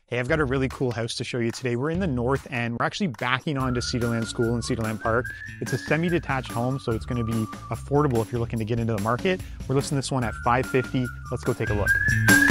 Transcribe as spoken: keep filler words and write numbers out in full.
Hey, I've got a really cool house to show you today. We're in the north end. We're actually backing onto Cedarland School and Cedarland Park. It's a semi-detached home, so it's going to be affordable if you're looking to get into the market. We're listing this one at five fifty. Let's go take a look.